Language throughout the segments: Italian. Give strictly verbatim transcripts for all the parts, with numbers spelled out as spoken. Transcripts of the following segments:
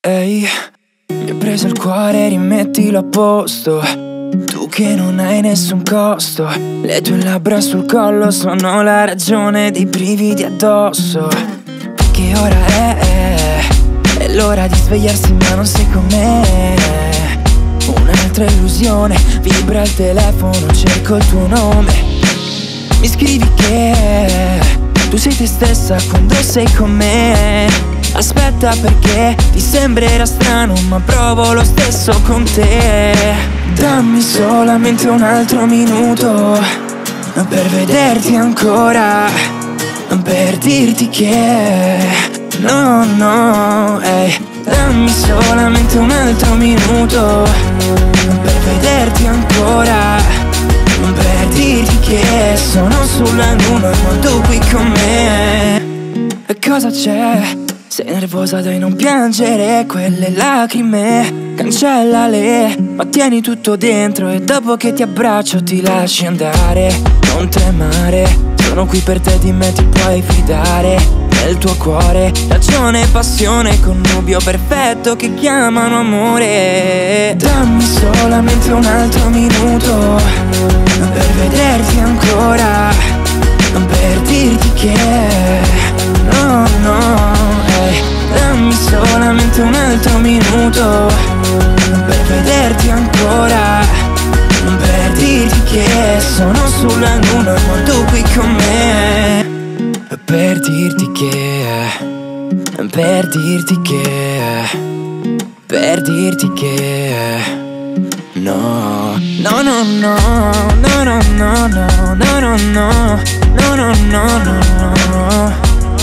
Ehi, mi hai preso il cuore, rimettilo a posto. Tu che non hai nessun costo. Le tue labbra sul collo sono la ragione dei brividi addosso. Che ora è? È l'ora di svegliarsi ma non sei con me. Un'altra illusione, vibra il telefono, cerco il tuo nome. Mi scrivi che tu sei te stessa quando sei con me. Aspetta perché ti sembrerà strano ma provo lo stesso con te. Dammi solamente un altro minuto per vederti ancora, per dirti che no, no, ehi. Dammi solamente un altro minuto per vederti ancora, per dirti che sono sulla luna ma tu qui con me. E cosa c'è? Sei nervosa, dai non piangere quelle lacrime, cancellale, ma tieni tutto dentro e dopo che ti abbraccio ti lasci andare. Non tremare, sono qui per te, di me ti puoi fidare. Nel tuo cuore, ragione e passione, connubio perfetto che chiamano amore. Dammi solamente un altro minuto per vederti ancora, per dirti che no, no. Dammi solamente un altro minuto per vederti ancora, per dirti che sono sulla luna ma tu qui con me. Per dirti che, per dirti che, per dirti che no, no, no, no, no, no, no, no, no, no, no, no, no, no, no.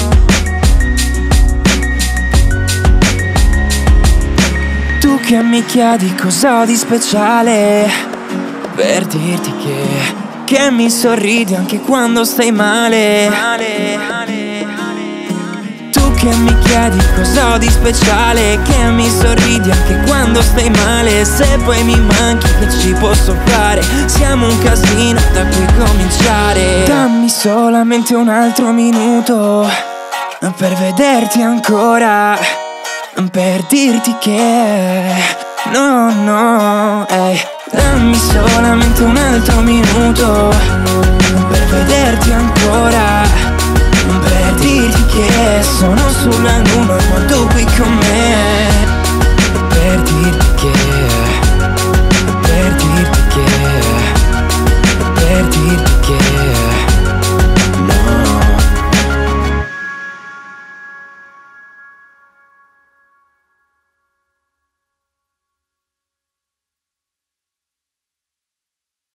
Tu che mi chiedi cosa ho di speciale, per dirti che Che mi sorridi anche quando stai male, male, male, male. Tu che mi chiedi cosa ho di speciale, che mi sorridi anche quando stai male. Se poi mi manchi che ci posso fare, siamo un casino da cui cominciare. Dammi solamente un altro minuto per vederti ancora, per dirti che no, no, ehi. Dammi solamente un altro minuto per vederti ancora, per dirti che sono sulla luna ma tu qui con me.